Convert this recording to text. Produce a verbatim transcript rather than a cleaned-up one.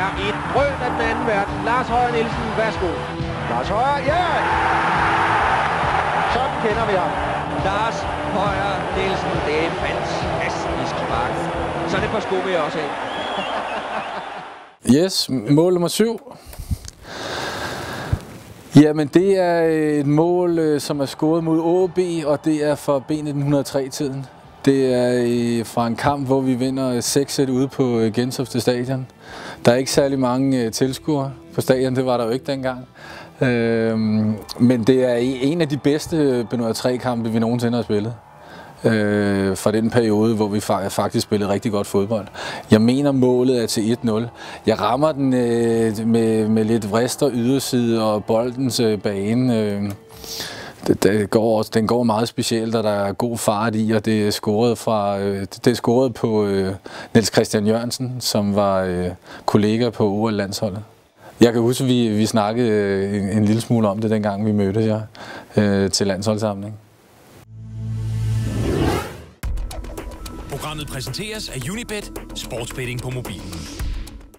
er et drøn af den anden verden. Lars Højer Nielsen, værsgo. Lars Højer, ja! Sådan kender vi ham. Lars Højer Nielsen, det er fantastisk spark. Så det på sko vil jeg også af. Yes, mål nummer syv. Jamen det er et mål, som er scoret mod A B, og det er for B nitten hundrede og tre-tiden. Det er fra en kamp, hvor vi vinder seks et ude på Gentofte Stadion. Der er ikke særlig mange tilskuere på stadion, det var der jo ikke dengang. Men det er en af de bedste B nitten hundrede og tre-kampe, vi nogensinde har spillet. Øh, fra den periode, hvor vi faktisk spillede rigtig godt fodbold. Jeg mener, målet er til et nul. Jeg rammer den øh, med, med lidt vrist og yderside og boldens øh, bane. Øh, det, det går, den går meget specielt, og der er god fart i, og det er scoret, fra, øh, det er scoret på øh, Niels Christian Jørgensen, som var øh, kollega på O L-landsholdet. Jeg kan huske, at vi, vi snakkede øh, en, en lille smule om det, dengang vi mødtes ja, øh, til landsholdssamling. Programmet præsenteres af Unibet, sportsbetting på mobilen.